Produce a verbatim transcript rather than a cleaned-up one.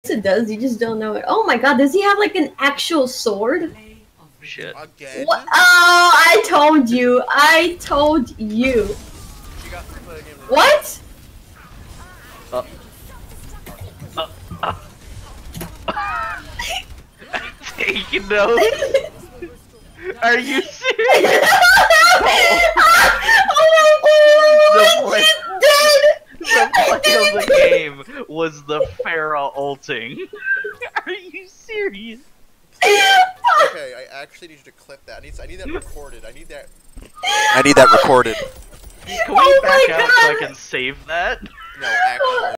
it does, you just don't know it. Oh my god, does he have like an actual sword? Shit. Again? What? Oh, I told you. I told you. What? Uh, uh, uh. Taking notes? Are you serious? Oh my god! The play of the game was the Pharah ulting. Are you serious? Okay, I actually need you to clip that. I need, I need that recorded. I need that. I need that recorded. Can we Oh back my out God. so I can save that? No, actually.